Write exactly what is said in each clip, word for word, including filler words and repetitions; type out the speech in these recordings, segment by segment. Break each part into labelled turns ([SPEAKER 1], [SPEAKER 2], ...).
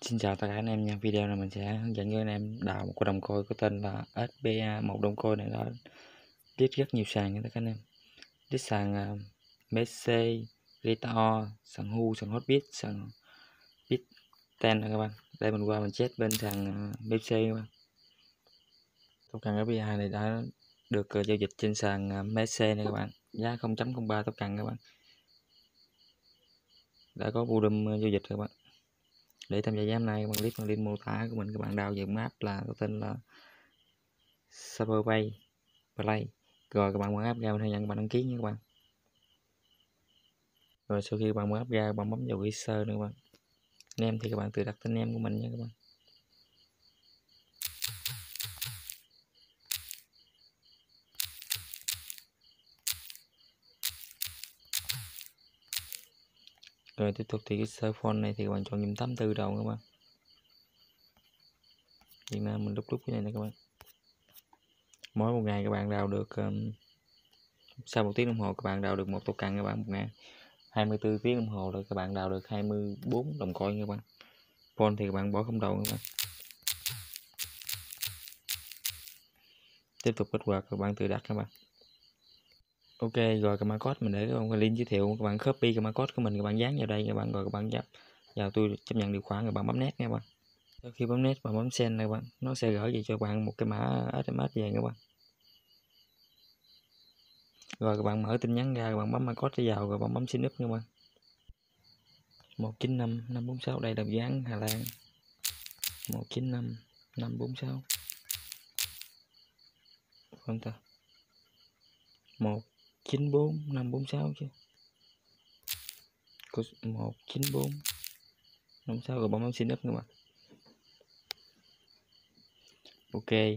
[SPEAKER 1] Xin chào tất cả anh em nha. Video này mình sẽ hướng dẫn cho anh em đào một con đồng coin có tên là ét bê a. Một đồng coin này nó list rất nhiều sàn nha tất cả anh em. List sàn uh, bê xê, Rito, sàn Hu, sàn Hotbit, sàn Bitten nè các bạn. Đây mình qua mình chết bên sàn uh, bê xê các bạn. Token ét bê a này đã được uh, giao dịch trên sàn uh, bê xê này các bạn. Giá không chấm không ba token các bạn. Đã có volume uh, giao dịch các bạn. Để tham gia giám này các bạn click vào link mô tả của mình, các bạn đào dựng app là có tên là Cyberpay Play, rồi các bạn mở app ra mình nhận bạn đăng ký nha các bạn. Rồi sau khi các bạn mở app ra, các bạn bấm vào register nữa các bạn. Name thì các bạn tự đặt tên name của mình nha các bạn. Rồi tiếp tục thì cái server phone này thì các bạn chọn giùm tám tư đầu các bạn. Việt Nam mình đúc đúc cái này nè các bạn. Mỗi một ngày các bạn đào được um, sau một tiếng đồng hồ các bạn đào được một token các bạn. Một ngày hai mươi tư tiếng đồng hồ rồi các bạn đào được hai mươi bốn đồng coin các bạn. Phone thì các bạn bỏ không đầu các bạn. Tiếp tục kết quả các bạn tự đặt các bạn. Ok, rồi cái mã code mình để cái link giới thiệu, các bạn copy cái mã code của mình, các bạn dán vào đây các bạn, rồi các bạn nhập vào tôi chấp nhận điều khoản, các bạn bấm nét nha các bạn. Sau khi bấm nét và bấm send này các bạn, nó sẽ gửi về cho bạn một cái mã ét em ét về các bạn. Rồi các bạn mở tin nhắn ra, các bạn bấm mã code để vào, rồi bạn bấm sign up nha các bạn. một chín năm năm bốn sáu, đây là dán Hà Lan. một chín năm năm bốn sáu. Không ta. một chín bốn năm bốn sáu chứ. một chín bốn năm sáu, rồi bấm sign up các bạn. Ok.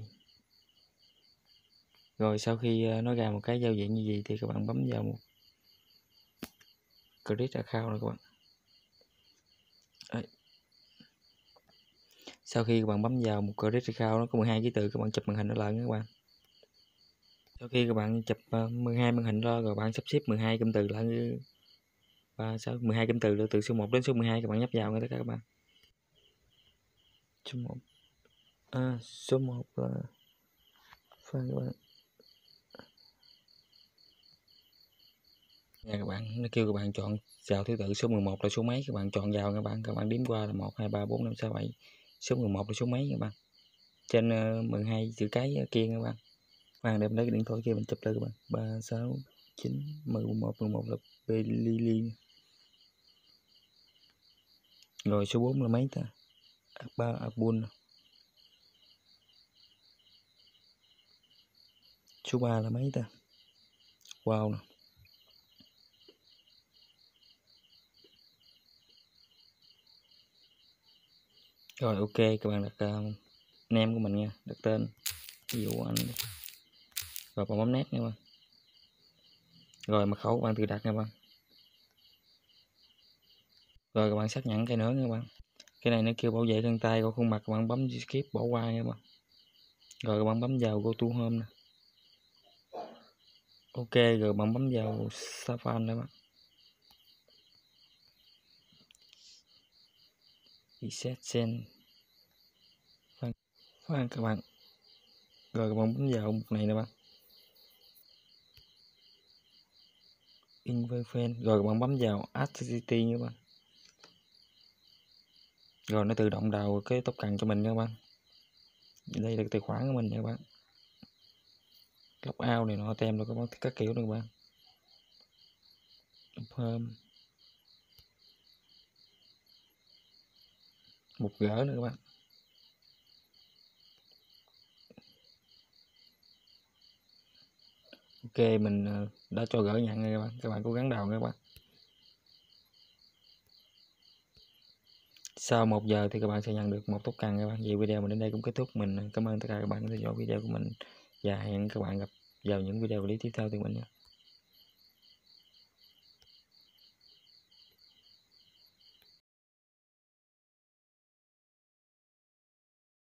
[SPEAKER 1] Rồi sau khi nó ra một cái giao diện như vậy thì các bạn bấm vào một credit account này các bạn. Đấy. Sau khi các bạn bấm vào một credit account, nó có mười hai ký tự, các bạn chụp màn hình nó lại các bạn. Sau khi các bạn chụp mười hai màn hình đó, rồi bạn sắp xếp mười hai cụm từ lại như ba sáu mười hai cụm từ từ số một đến số mười hai, các bạn nhấp vào ngay tất cả các bạn. Số một. À, số một là khoan các bạn. Nha các bạn, nó kêu các bạn chọn vào thứ tự số mười một là số mấy, các bạn chọn vào các bạn, các bạn đếm qua là một hai ba bốn năm sáu bảy. Số mười một là số mấy các bạn. Trên uh, mười hai chữ cái kia các bạn. Các bạn đem lấy cái điện thoại kia mình chụp lại các bạn. ba sáu chín mười một mười một là Belilian. Rồi số bốn là mấy ta? ba Abun. Số ba là mấy ta? Wow nè. Rồi ok, các bạn đặt uh, name của mình nha, đặt tên ví dụ anh đi. Rồi bạn bấm nét nha bạn. Rồi mật khẩu các bạn tự đặt nha bạn. Rồi các bạn xác nhận cái nữa nha bạn. Cái này nó kêu bảo vệ găng tay của khuôn mặt, các bạn bấm skip bỏ qua nha bạn. Rồi các bạn bấm vào go to home nè. Ok, rồi bạn bấm vào Safari đây bạn. Reset send. Khoan, khoan các bạn. Rồi các bạn bấm vào mục này nè bạn. Invite friend. Rồi các bạn bấm vào Add City nha bạn. Rồi nó tự động đào cái token cho mình nha bạn. Đây là tài khoản của mình nha bạn. Log out này nọ tem rồi các bạn, các kiểu nữa các bạn. Confirm. Một gỡ nữa các bạn. Ok, mình đã cho gỡ nhận rồi các bạn. Các bạn cố gắng đào nha các bạn. Sau một giờ thì các bạn sẽ nhận được một token các bạn. Vậy video mình đến đây cũng kết thúc. Mình cảm ơn tất cả các bạn đã theo dõi video của mình và hẹn các bạn gặp vào những video clip tiếp theo từ mình nha.